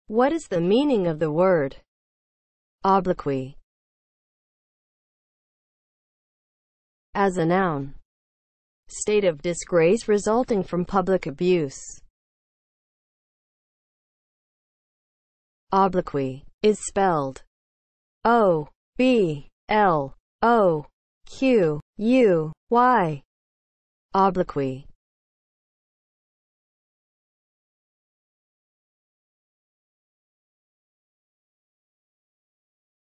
What is the meaning of the word obloquy? As a noun, state of disgrace resulting from public abuse. Obloquy is spelled O-B-L-O-Q-U-Y. Obloquy.